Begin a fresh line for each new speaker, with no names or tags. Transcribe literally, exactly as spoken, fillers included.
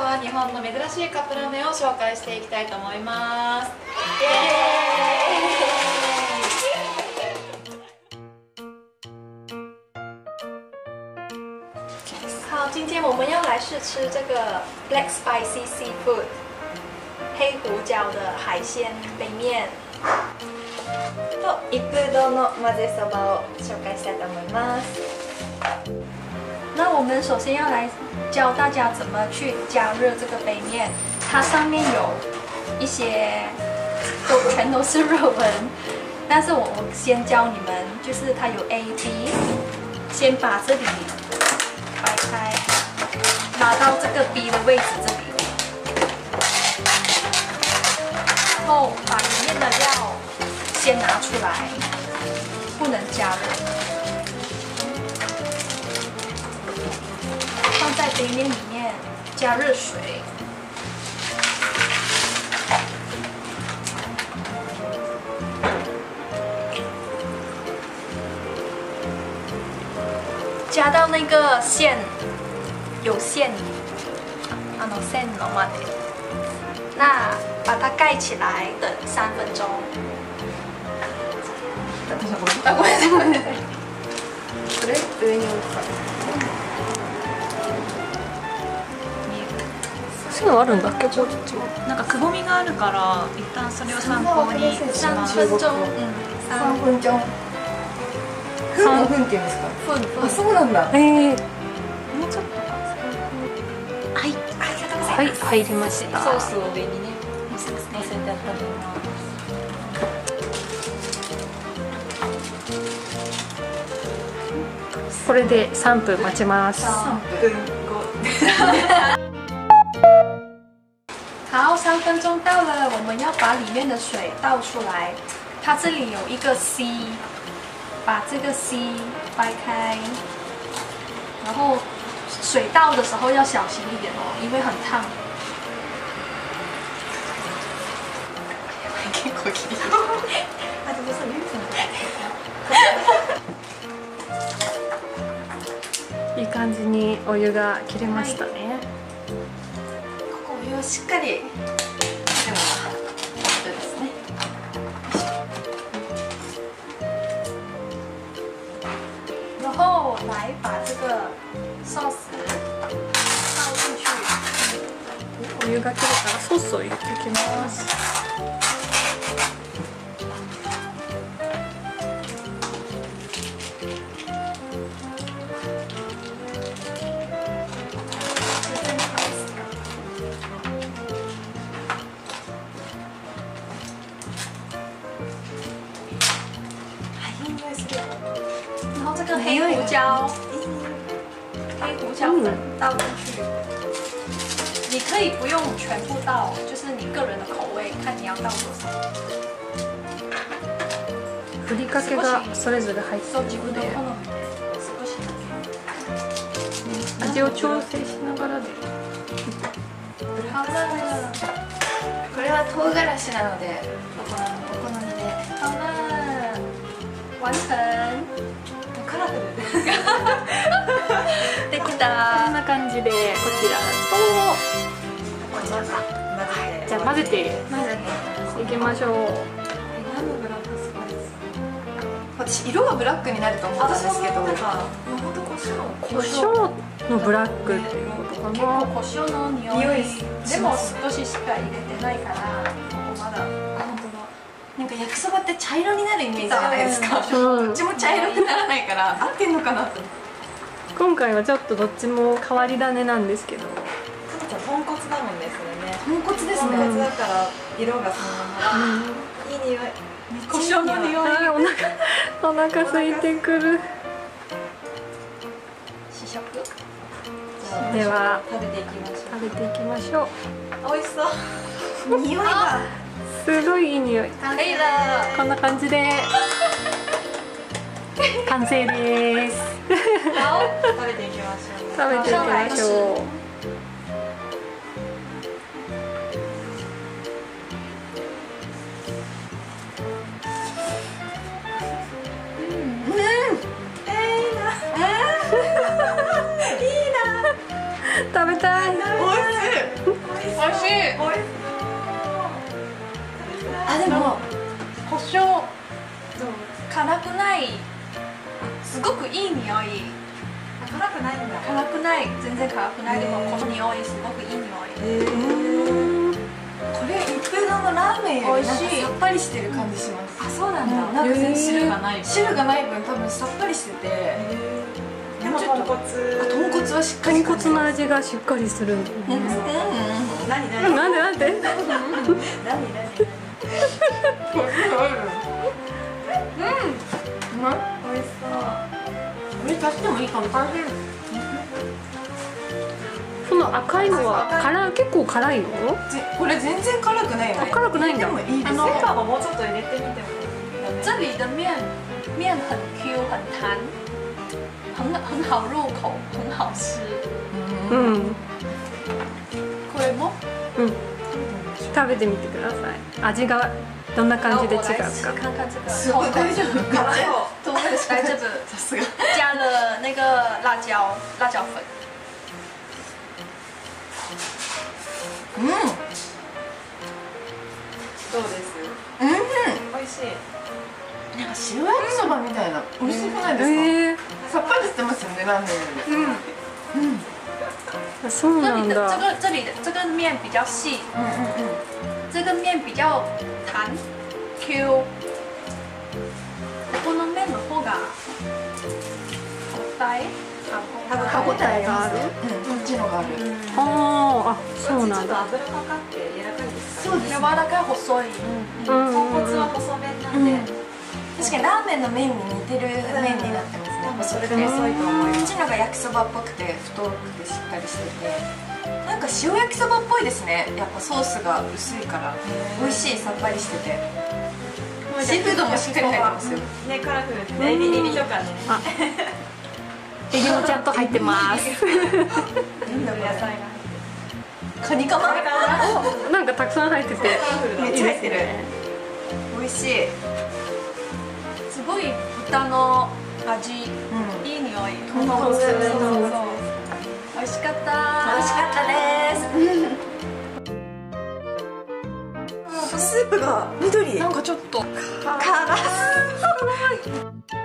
は日本の珍しいカップラーメンを紹介していきたいと思います。イエーイ！好，今天我们要来试吃这个 Black Spicy Seafood 黑胡椒的海鲜杯面。と一風堂の混ぜそばを紹介したいと思います。那我们首先要来教大家怎么去加热这个杯面，它上面有一些都全都是日文，但是我我先教你们，就是它有 A B， 先把这里掰开，拿到这个 B 的位置这里，然后把里面的料先拿出来，不能加热，放在杯面里面加热水，加到那个线有线，あの線のまで，那把它盖起来，等三分钟。あ、ごめんなさい。これ上に置くか。
そういうのあるんだっけ？こっちも。
なんかくぼみがあるから一旦それを参考にします。
三分钟。
三分钟。分分っていうんですか。
分分。
あ、そうなんだ。
ええ。
もうちょっとか。
はい、ありがとうございます。
はい、入りました。
ソースを上にね、乗せてあったと思います。
これで三分待ちます。
三分後。好，三分钟到了，我们要把里面的水倒出来。它这里有一个 C， 把这个 C 掰开，然后水倒的时候要小心一点哦，因为很烫。結構きれい。あ、でもさ、ゆうさん。
いい感じにお湯が切れましたね。はい、
ここお湯をしっかり。では、これですね。然后来把这个 sauce 倒进去。
お湯が切れたらソースを入れていきます。
然后这个黑胡椒，黑胡椒粉倒进去，你可以不用全部倒，就是你个人的口味，看你要倒多少。
ふりかけがそれぞれ入って
そう、
るので
自分の好みで少しだけ。
味を調整しながらで。
好了。
これは唐辛子なので、
お好みで。好了，完成。カラフルで。できた。
こんな感じでこちらと。じゃあ混ぜて
混ぜて
いきましょう。
何のブラックスパイス？私色がブラックになると思ったんですけど、本当胡椒。
胡椒のブラックっていうことか
結構
な。
胡椒の匂い。
匂い
でも少ししか入れてないから、ここまだ。本当だ。なんか焼きそばって茶色になるイメージじゃないですか。
うん
どっちも茶色くならないから合ってんのかなと。
今回はちょっとどっちも変わり種なんですけど。
豚骨だもんですよね。
豚骨ですね。
豚骨だから色がそのまま。いい匂い。
胡椒の匂い。
あー、お腹お腹空いてくる。
試食。
では
食べていきましょ
食べていきましょう。
う。美味しそう。匂いが。
すごいいい匂い。
可以了。
こんな感じで完成です。
食べていきましょう。
食べていきましょう。食べた
美味しい。あ、でも胡椒辛くない。すごくいい匂い。
辛くないんだ。
辛くない、全然辛くない。でもこの匂いすごくいい匂い。
これ一風堂のラーメンよりなんかさっぱりしてる感じします。
あ、そうなん
なん
だ。
か全然
汁がない
汁がない分多分さっぱりしてて、
でも豚骨。
あ、豚骨はしっかり
豚骨の味がしっかりする。
何何
なんでなんで？
何何美味しそう。これ足してもいいかも。
その赤いのは辛い、結構辛いの？
これ全然辛くないよね。
辛くないんだ。
でもいいです
セ
ね。
カももうちょっと入れてみてもいい？
这里的面面很 Q 很弹，很很好入口，很好吃。
うん。
これも？
うん。食べてみてください。味がどんな感じで違うか。
看看这个。
すごい大丈夫。辛い。
唐辛子在这个
さすが。
加了那个辣椒辣椒粉。
うん。
どうです？
うん。
美味しい。
なんか塩焼きそばみたいな。美味しくないですか？
ええ。
さっぱりしてますよね、ラーメンより。うん。
あ、そうな
这里的这
んだ。
个这里的这个面比较细，
うんうんうん。
这个面比较弹 Q。この面の方が硬い。
歯ごたえがある。うん、こっちのがある。
ああ、あ、そうなんだ。
ちょっと油かかって柔らかいですか？
そうです。
柔らかい細い。
うん
豚骨は細麺なん
うん
で、
確かにラーメンの麺に似てる麺になってますね。
多分それで細いと思い
こっ
ます。
ちのが焼きそばっぽくて太くてしっかりしてて、なんか塩焼きそばっぽいですね。やっぱソースが薄いから美味しい、さっぱりしてて。シーフードもしっかり入ってますよ。
ね、カラフルでね、エビエビとかね。
あ、エビもちゃんと入ってます。
なんだこ
野菜が入
れ。カニカマ？
なんかたくさん入ってて。
めっちゃ入ってる。美味しい。
すごい豚の味、いい匂い。
豚骨。
そうそうそう美味しかった。
美味しかったです。スープが緑。
なんかちょっと
辛い。